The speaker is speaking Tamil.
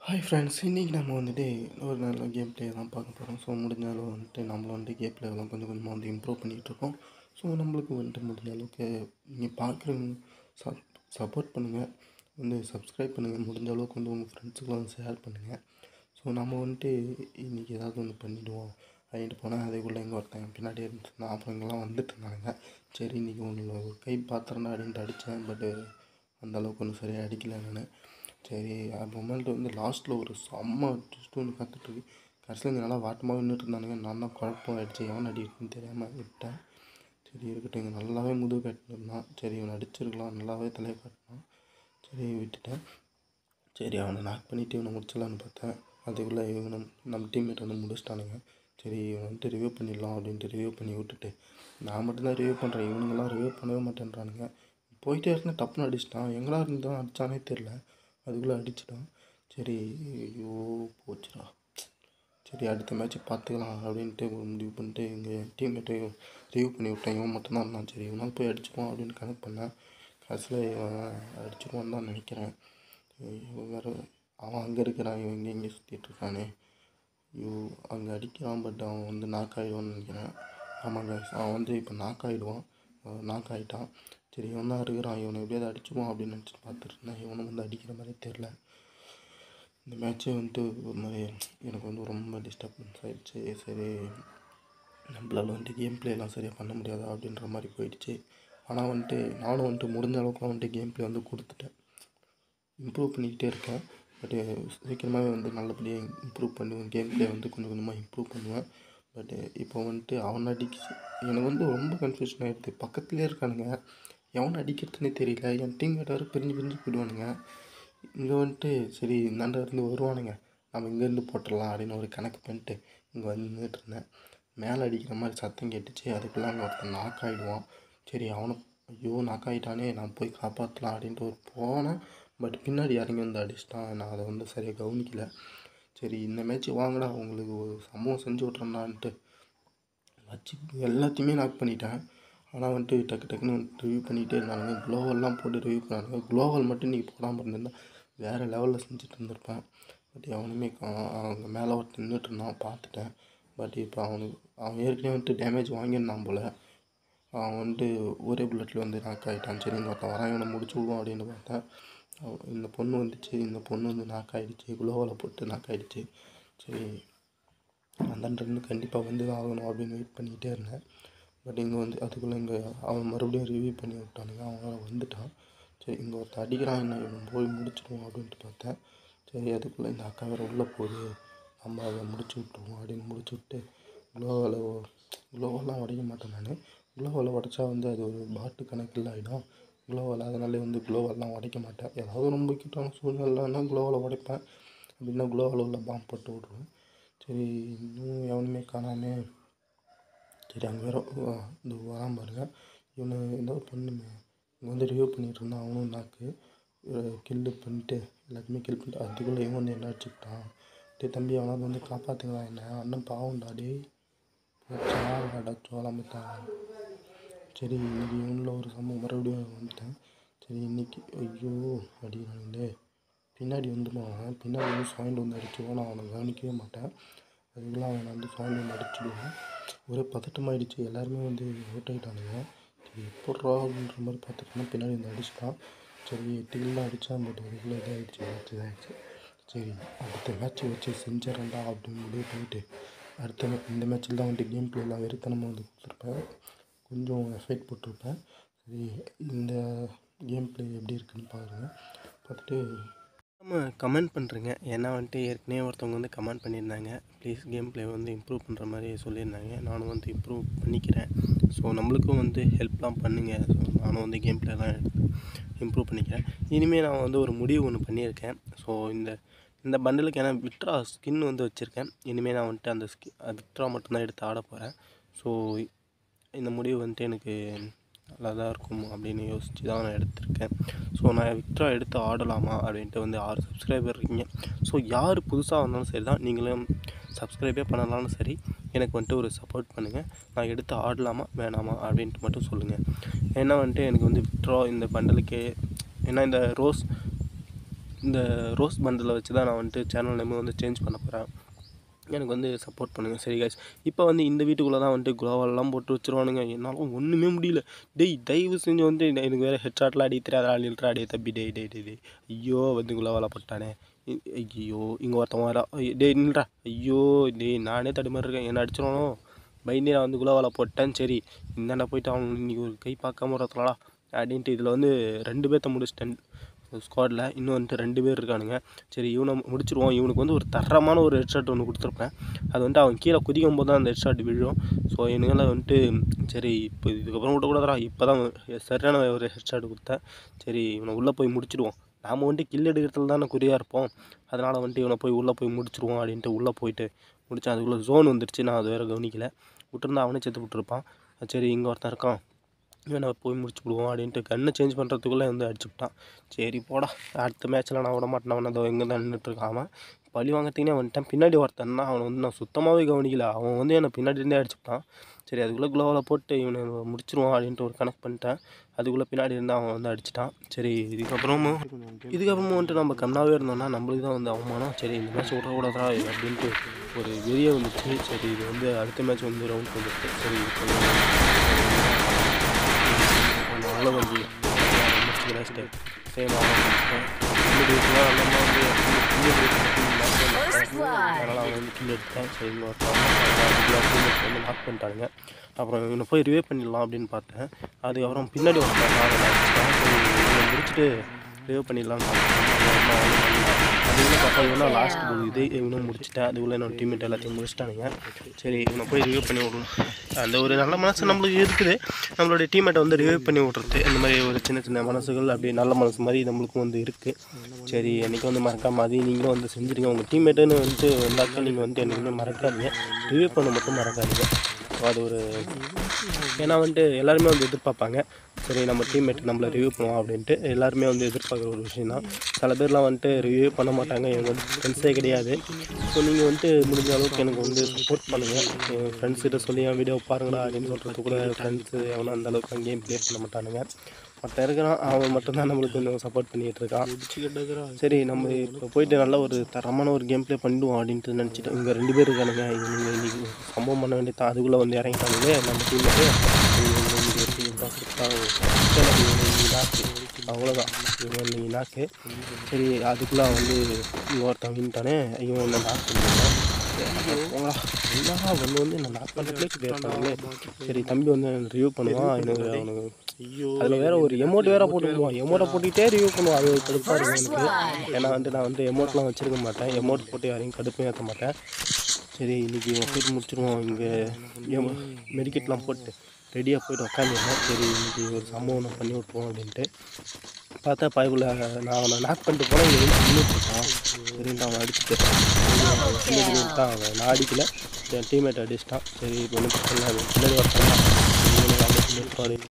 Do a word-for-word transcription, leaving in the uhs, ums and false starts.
ஹாய் ஃப்ரெண்ட்ஸ், இன்றைக்கி நம்ம வந்துட்டு ஒரு நல்ல கேம் பிளே தான் பார்க்க போகிறோம். ஸோ முடிஞ்ச அளவு வந்துட்டு நம்மளை வந்துட்டு கேம் பிளேலாம் கொஞ்சம் கொஞ்சமாக வந்து இம்ப்ரூவ் பண்ணிகிட்ருக்கோம். ஸோ நம்மளுக்கு வந்துட்டு முடிஞ்ச அளவுக்கு நீங்கள் பார்க்குறவங்க சப் சப்போர்ட் பண்ணுங்கள், வந்து சப்ஸ்கிரைப் பண்ணுங்கள், முடிஞ்ச அளவுக்கு வந்து உங்கள் ஃப்ரெண்ட்ஸுக்கெலாம் வந்து ஷேர் பண்ணுங்கள். ஸோ நம்ம வந்துட்டு இன்றைக்கி ஏதாவது ஒன்று பண்ணிவிடுவோம் அப்படின்ட்டு போனால் அதுக்குள்ளே எங்கே ஒருத்தங்க பின்னாடியே இருந்துச்சுன்னா அப்புறம் இங்கெல்லாம் வந்துட்டு இருந்தாங்க. சரி இன்றைக்கி ஒன்று ஒரு கை பாத்திரம்னா அப்படின்ட்டு அடித்தேன். பட்டு அந்தளவுக்கு ஒன்றும் சரியாக அடிக்கலை நான். சரி அப்புறமேல்ட்டு வந்து லாஸ்ட்டில் ஒரு செம்ம ட்விஸ்ட் ஒன்று காத்துட்ருக்கு. கடைசியில் இங்கே நல்லா வாட்டமாக நின்றுட்டு இருந்தானுங்க. நான் தான் குழப்பம் ஆகிடுச்சு, எவன் அடி இருக்குன்னு தெரியாமல் விட்டேன். சரி இருக்கட்டும், இங்கே நல்லாவே முதுகு காட்டினான். சரி இவன் அடிச்சிருக்கலாம், நல்லாவே தலையை காட்டினான். சரி விட்டுட்டேன். சரி அவனை நாக் பண்ணிவிட்டு இவனை முடிச்சிடலான்னு பார்த்தேன். அதுக்குள்ளே இவனை நம்ம டீம்மேட் வந்து முடிச்சிட்டானுங்க. சரி இவனை வந்துட்டு ரிவ்யூ பண்ணிடலாம் அப்படின்ட்டு ரிவ்யூ பண்ணி விட்டுட்டு நான் மட்டும்தான் ரிவ்யூ பண்ணுறேன், இவனுங்கெல்லாம் ரிவ்யூ பண்ணவே மாட்டேன்றானுங்க. போயிட்டே இருந்தால் டப்புன்னு அடிச்சிட்டான். எங்கடா இருந்து தான் அடித்தானே தெரில, அதுக்குள்ளே அடிச்சிட்டான். சரி ஐயோ போச்சுடா. சரி அடுத்த மேட்ச்சு பார்த்துக்கலாம் அப்படின்ட்டு ஒரு முடிவு பண்ணிட்டு இங்கே டீம்மேட்டை ரிவ்யூ பண்ணி விட்டேன். இவன் மட்டும்தான் இருந்தான். சரி இவனால் போய் அடிச்சுக்குவோம் அப்படின்னு கனெக்ட் பண்ணேன். கடைசியில் இவன் அடிச்சுக்குவான்னு தான் நினைக்கிறேன். இவன் வேறு அவன் அங்கே இருக்கிறான், இவன் இங்கே இங்கே சுற்றிட்டுருக்கானே. ஐயோ அங்கே அடிக்கிறான், பட் அவன் வந்து நாக் ஆகிடுவான்னு நினைக்கிறேன். ஆமாங்க, அவன் வந்து இப்போ நாக் ஆகிடுவான், நாக் ஆகிட்டான். சரி இவன் தான் இருக்கிறான், இவனை எப்படியாவது அடிச்சுக்குவான் அப்படின்னு நினச்சிட்டு பார்த்துட்டு இருந்தேன். இவனும் வந்து அடிக்கிற மாதிரி தெரில. இந்த மேட்ச்சே வந்துட்டு ஒரு மாதிரி எனக்கு வந்து ரொம்ப டிஸ்டர்பன்ஸ் ஆகிடுச்சு. சரி நம்மளால் வந்துட்டு கேம் பிளேலாம் சரியாக பண்ண முடியாதா அப்படின்ற மாதிரி போயிடுச்சு. ஆனால் வந்துட்டு நானும் வந்துட்டு முடிஞ்ச அளவுக்கு வந்துட்டு கேம் பிளே வந்து கொடுத்துட்டேன், இம்ப்ரூவ் பண்ணிக்கிட்டே இருக்கேன். பட்டு சீக்கிரமாகவே வந்து நல்லபடியாக இம்ப்ரூவ் பண்ணுவேன். கேம் பிளே வந்து கொஞ்சம் கொஞ்சமாக இம்ப்ரூவ் பண்ணுவேன். பட்டு இப்போ வந்துட்டு அவன் அடிச்சு எனக்கு வந்து ரொம்ப கன்ஃபியூஷன் ஆகிடுது. பக்கத்துலேயே இருக்கானுங்க, எவனை அடிக்கிறதுனே தெரியல. என் டீம்மேட் வேறு பிரிஞ்சு பிரிஞ்சு போயிடுவானுங்க. இங்கே வந்துட்டு சரி இந்தாண்ட இருந்து வருவானுங்க, நம்ம இங்கேருந்து போட்டுடலாம் அப்படின்னு ஒரு கணக்கு பண்ணிட்டு இங்கே வந்து நின்றுட்டு இருந்தேன். மேலே அடிக்கிற மாதிரி சத்தம் கேட்டுச்சு. அதுக்குள்ளே அங்கே ஒருத்தன் நாக் ஆகிடுவான். சரி அவனை ஐயோ நாக் ஆகிட்டானே, நான் போய் காப்பாற்றலாம் அப்படின்ட்டு ஒரு போனேன். பட் பின்னாடி இறங்கி வந்து அடிச்சிட்டான். நான் அதை வந்து சரியாக கவனிக்கல. சரி இந்த மேட்ச்சு வாங்கடா, உங்களுக்கு ஒரு சம்பவம் செஞ்சு விட்றேன்டான்ட்டு வச்சு எல்லாத்தையுமே நாக் பண்ணிட்டேன். ஆனால் வந்துட்டு டக்கு டக்குன்னு ரிவ்யூ பண்ணிகிட்டே இருந்தானுங்க. க்ளோவல்லாம் போட்டு ரிவ்யூ பண்ணானுங்க. க்ளோவல் மட்டும் இன்றைக்கி போடாமல் இருந்திருந்தால் வேறு லெவலில் செஞ்சுட்டு இருந்திருப்பேன். பட் அவனுமே அவங்க மேலே ஒருத்தர் நின்றுட்டு இருந்தான், பார்த்துட்டேன். பட் இப்போ அவனுக்கு அவன் ஏற்கனவே வந்துட்டு டேமேஜ் வாங்கியிருந்தான் போல். அவன் வந்துட்டு ஒரே புல்லட்டில் வந்து நாக் ஆகிட்டான். சரி இந்த ஒருத்தன் வரான், இவனை முடிச்சு விடுவோம் அப்படின்னு பார்த்தேன். இந்த பொண்ணு வந்துச்சு, இந்த பொண்ணு வந்து நாக் ஆகிடுச்சு, க்ளோவில் போட்டு நாக் ஆகிடுச்சு. சரி அந்தாண்ட கண்டிப்பாக வந்து தான் ஆகணும் அப்படின்னு வெயிட் பண்ணிக்கிட்டே இருந்தேன். பட் இங்கே வந்து அதுக்குள்ளே இங்கே அவன் மறுபடியும் ரிவ்யூ பண்ணி விட்டானுங்க. அவன் வந்துட்டான். சரி இங்கே ஒருத்தர் அடிக்கிறான், என்ன இவன் போய் முடிச்சிடுவோம் அப்படின்ட்டு பார்த்தேன். சரி அதுக்குள்ளே இந்த அக்கா வேறு உள்ளே போகுது, நம்ம அதை முடிச்சு விட்ருவோம் அப்படின்னு முடிச்சு விட்டு க்ளோவில் க்ளோவெல்லாம் உடைக்க மாட்டேன் நான். க்ளோவில் உடச்சா வந்து அது ஒரு பாட்டு கணக்கில் ஆகிடும். க்ளோவில் அதனாலே வந்து க்ளோவெல்லாம் உடைக்க மாட்டேன். ஏதாவது ரொம்ப முக்கியமான சூழ்நிலைன்னா க்ளோவில் உடைப்பேன், அப்படின்னா க்ளோவில் உள்ள பாம்பு போட்டு விட்ருவேன். சரி இன்னும் எவனுமே காணாமல். சரி அங்கே வேறு இந்த வரான் பாருங்க, இவனை ஏதாவது பண்ணுமே. இங்கே வந்து ரிவ்யூ பண்ணிகிட்டு இருந்தான். அவனும் நாக்கு கில்லு பண்ணிட்டு எல்லாத்தையுமே கில் பண்ணிட்டு அதுக்குள்ளே இவன் வந்து என்ன அடிச்சுக்கிட்டான். டே தம்பி அவனால் வந்து காப்பாற்றுங்களா என்ன, அண்ணன் பாவம்டா டே போச்சாடா சோளமிட்டான். சரி இன்றைக்கி இவனில் ஒரு சம்பவம் மறுபடியும் வந்துட்டேன். சரி இன்றைக்கி ஐயோ அடிக்கிறானுங்களே. பின்னாடி வந்துடுவான் அவன், பின்னாடி வந்து சாய்ந்து வந்து அடிச்சுடுவான். நான் அவனை கவனிக்கவே மாட்டேன். அதுக்குள்ளே அவனை வந்து சாய்ந்து வந்து அடிச்சுடுவான். ஒரே பதட்டமாகிடுச்சு, எல்லாருமே வந்து அவுட் ஆகிட்டானுங்க. சரி எப்பட்றா அப்படின்ற மாதிரி பார்த்துட்டோம்னா பின்னாடி வந்து அடிச்சிட்டான். சரி எட்டு கில்லாம் அடித்தான். பட் அதுக்குள்ளே இதாகிடுச்சு, மேட்ச் இதாகிடுச்சு. சரி அடுத்த மேட்ச்சு வச்சு செஞ்சிடறேன்டா அப்படின்னு முடிவு பண்ணிவிட்டு அடுத்த மே இந்த மேட்ச்சில் தான் வந்துட்டு கேம் பிளேலாம் வெறித்தனமாக வந்து கொடுத்துருப்பேன், கொஞ்சம் எஃபெக்ட் போட்டிருப்பேன். சரி இந்த கேம் பிளே எப்படி இருக்குதுன்னு பாருங்கள். பார்த்துட்டு நம்ம கமெண்ட் பண்ணுறேங்க. ஏன்னா வந்துட்டு ஏற்கனவே ஒருத்தவங்க வந்து கமெண்ட் பண்ணியிருந்தாங்க, ப்ளீஸ் கேம் பிளே வந்து இம்ப்ரூவ் பண்ணுற மாதிரி சொல்லியிருந்தாங்க. நானும் வந்து இம்ப்ரூவ் பண்ணிக்கிறேன். ஸோ நம்மளுக்கும் வந்து ஹெல்ப்லாம் பண்ணுங்கள். ஸோ நானும் வந்து கேம் பிளேலாம் இம்ப்ரூவ் பண்ணிக்கிறேன். இனிமேல் நான் வந்து ஒரு முடிவு ஒன்று பண்ணியிருக்கேன். ஸோ இந்த இந்த பண்டலுக்கு ஏன்னா விக்ட்ரா ஸ்கின் வந்து வச்சுருக்கேன். இனிமேல் நான் வந்துட்டு அந்த ஸ்கி விக்ட்ரா மட்டும்தான் எடுத்து ஆட போகிறேன். ஸோ இந்த முடிவு வந்துட்டு எனக்கு நல்லா தான் இருக்கும் அப்படின்னு யோசித்து தான் நான் எடுத்திருக்கேன். ஸோ நான் விக்ட்ரா எடுத்து ஆடலாமா அப்படின்ட்டு வந்து ஆறு சப்ஸ்கிரைபர் இருக்கீங்க. ஸோ யார் புதுசாக வந்தாலும் சரி தான், நீங்களும் சப்ஸ்கிரைபே பண்ணலாம்னு சரி எனக்கு வந்துட்டு ஒரு சப்போர்ட் பண்ணுங்கள். நான் எடுத்து ஆடலாமா வேணாமா அப்படின்ட்டு மட்டும் சொல்லுங்கள். ஏன்னா வந்துட்டு எனக்கு வந்து விக்ட்ரா இந்த பண்டலுக்கே, ஏன்னா இந்த ரோஸ் இந்த ரோஸ் பண்டில் வச்சு தான் நான் வந்துட்டு சேனல் நேம் வந்து சேஞ்ச் பண்ண போகிறேன். எனக்கு வந்து சப்போர்ட் பண்ணுங்கள். சரி கைஸ், இப்போ வந்து இந்த வீட்டுக்குள்ளே தான் வந்துட்டு குளோவாலெலாம் போட்டு வச்சுருவானுங்க. என்னால் ஒன்றுமே முடியல. டேய் தயவு செஞ்சு வந்து எனக்கு வேறு ஹெட்ஷாட்லாம் அடி தெரியாதா நில்றா டே தம்பி. டே டே டே டே ஐயோ வந்து குளோவாலா போட்டானே. ஐயோ இங்கே ஒருத்தவங்க வரா. டேய் நில்றா. ஐயோ டேய் நானே தடுமாறி இருக்கேன். என்ன அடிச்சிடனோ பயந்தே நான் வந்து குளோவாலா போட்டேன். சரி இந்தாண்டா போயிட்டு அவன் இன்றைக்கி ஒரு கை பார்க்காம வரத்துலடா அப்படின்ட்டு இதில் வந்து ரெண்டு பேர்த்த முடிச்சிட்டேன் ஸ்குவாடில். இன்னும் வந்துட்டு ரெண்டு பேர் இருக்கானுங்க. சரி இவனை முடிச்சிருவோம். இவனுக்கு வந்து ஒரு தரமான ஒரு ஹெட்ஷாட் ஒன்று கொடுத்துருப்பேன். அது வந்துட்டு அவன் கீழே குதிக்கும் போது தான் அந்த ஹெட்ஷாட் விழும். ஸோ என்னால் வந்துட்டு சரி இப்போ இதுக்கப்புறம் விட்டக்கூடாதா, இப்போ தான் சரியான ஒரு ஹெட்ஷாட் கொடுத்தேன். சரி இவனை உள்ளே போய் முடிச்சிடுவோம். நாம் வந்துட்டு கில் எடுக்கிறதுல தானே குறியாக இருப்போம். அதனால் வந்துட்டு இவனை போய் உள்ளே போய் முடிச்சிடுவோம் அப்படின்ட்டு உள்ளே போயிட்டு முடித்தேன். அதுக்குள்ளே ஜோன் வந்துடுச்சு. நான் அது வேறு கவனிக்கலை. விட்டுருந்தா அவனே செத்து விட்டுருப்பான். சரி இங்கே ஒருத்தன் இருக்கான், இவனை போய் முடிச்சு விடுவோம் அப்படின்ட்டு கண்ணை சேஞ்ச் பண்ணுறதுக்குள்ளே வந்து அடிச்சுவிட்டான். சரி போடா அடுத்த மேட்ச்சில் நான் விட மாட்டேன். அவனை அதை எங்கே தான் நின்றுட்டுருக்கான். அவன் பழி வாங்கிறதுக்குனே வந்துட்டான். பின்னாடி ஒருத்தன்னா அவனை வந்து நான் சுத்தமாகவே கவனிக்கல. அவன் வந்து என்னை பின்னாடி இருந்தே அடிச்சுட்டான். சரி அதுக்குள்ளே குளோவில் போட்டு இவனை முடிச்சிருவான் அப்படின்ட்டு ஒரு கனெக்ட் பண்ணிட்டேன். அதுக்குள்ளே பின்னாடி இருந்து அவன் வந்து அடிச்சிட்டான். சரி இதுக்கப்புறமும் இதுக்கப்புறமும் வந்துட்டு நம்ம கண்ணாவே இருந்தோம்னா நம்மளுக்கு தான் வந்து அவமானம். சரி இந்த மேட்ச் விடக்கூடாதா அப்படின்ட்டு ஒரு வெறியே வந்துச்சு. சரி இது வந்து அடுத்த மேட்ச் வந்து ரவுண்ட் வந்துட்டு சரி அவ்வளோ வந்து முடிச்சுக்கிறேன். சேம் ஆகும் அதனால் அவங்க வந்து கீழே எடுத்தேன். சரி வந்து லாக் பண்ணிட்டாங்க. அப்புறம் இவனை போய் ரிவே பண்ணிடலாம் அப்படின்னு பார்த்தேன். அதுக்கப்புறம் பின்னாடி ஒரு முடிச்சுட்டு ரிவே பண்ணிடலான்னு பார்த்தேன். அதுக்குள்ளே பார்த்தா இவனா லாஸ்ட் போகுது. இவனும் முடிச்சுட்டேன். அதுக்குள்ளே என்னோட டீம்மேட் எல்லாத்தையும் முடிச்சிட்டானுங்க. சரி இவனை போய் ரிவ்யூ பண்ணி விடணும். அந்த ஒரு நல்ல மனசு நம்மளுக்கு இருக்குது. நம்மளுடைய டீம்மேட்டை வந்து ரிவ்யூ பண்ணி விட்றது இந்த மாதிரி ஒரு சின்ன சின்ன மனசுகள் அப்படி நல்ல மனசு மாதிரி நம்மளுக்கும் வந்து இருக்குது. சரி என்றைக்கும் வந்து மறக்காம அதையும் நீங்களும் வந்து செஞ்சுருங்க. உங்கள் டீம்மேட்டுன்னு வந்துட்டு வந்தாக்கா நீங்கள் வந்து என்றைக்குமே மறக்காதீங்க. ரிவ்யூ பண்ண மட்டும் மறக்காதீங்க. அது ஒரு ஏன்னா வந்துட்டு எல்லாருமே வந்து எதிர்பார்ப்பாங்க. சரி நம்ம டீம்மேட் நம்மளை ரிவ்யூ பண்ணுவோம் அப்படின்ட்டு எல்லாருமே வந்து எதிர்பார்க்குற ஒரு விஷயம் தான். சில பேர்லாம் வந்துட்டு ரிவ்யூ பண்ண மாட்டாங்க. எனக்கு வந்து ஃப்ரெண்ட்ஸே கிடையாது. ஸோ நீங்கள் வந்துட்டு முடிஞ்ச அளவுக்கு எனக்கு வந்து சப்போர்ட் பண்ணுங்கள். என் ஃப்ரெண்ட்ஸ்கிட்ட சொல்லி என் வீடியோ பாருங்களா அப்படின்னு சொல்கிறது கூட ஃப்ரெண்ட்ஸு எவனா அந்த அளவுக்கு கேம் ப்ளே பண்ண மாட்டானுங்க. மற்ற இருக்கிறான் அவன் மட்டும்தான் நம்மளுக்கு கொஞ்சம் சப்போர்ட் பண்ணிகிட்டு இருக்கான். சரி நம்ம இப்போ போயிட்டு நல்ல ஒரு தரமான ஒரு கேம் ப்ளே பண்ணிடுவோம் அப்படின்ட்டு நினச்சிட்டு இங்கே ரெண்டு பேர் இருக்கானுங்க. இவங்க இன்றைக்கி சம்பவம் பண்ண வேண்டியது அதுக்குள்ளே வந்து இறங்கிட்டானுங்க நம்ம டீம்லேயே. அவ்வளோதான் இவன் இன்னைக்கு நாக்கு. சரி அதுக்குள்ளே வந்து இவன் ஒருத்தன் வின்ட்டானே. இவன் என்ன நாக் பண்ணிட்டான். போங்களா என்னடா வந்து வந்து என்ன நாக் பண்ணுறதுலே கேட்பாங்களே. சரி தம்பி வந்து ரிவ்யூ பண்ணுவான். எனக்கு அவனுக்கு அதில் வேறு ஒரு எமௌண்ட் வேறு போட்டுக்குவான். எமௌண்ட்டை போட்டுக்கிட்டே ரிவ்யூ பண்ணுவான். அது கடுப்பாக இருக்கும் எனக்கு. ஏன்னா வந்து நான் வந்து எமௌண்ட்லாம் வச்சுருக்க மாட்டேன். எமௌண்ட் போட்டு யாரையும் கடுப்பையும் ஏற்ற மாட்டேன். சரி இன்றைக்கி போய்ட்டு முடிச்சிடுவோம். இங்கே மெடிக்கெட்லாம் போட்டு ரெடியாக போய்ட்டு உட்காந்துருந்தேன். சரி இன்றைக்கி ஒரு சம்பவம் ஒன்று பண்ணி விட்ருவோம் அப்படின்ட்டு பார்த்தா பாய்க்குள்ளே நான் அவனை நாக் பண்ணிட்டு போனால் இங்கே வந்து பண்ணிட்டுருக்கான். சரின்ட்டு அவன் அடிச்சுட்டு தான் அவன் நான் அடிக்கலை. என் டீம்மேட் அடிச்சிட்டான். சரி இப்போ ஒன்றும் பிரச்சனை இல்லை. பின்னாடி வரட்டான்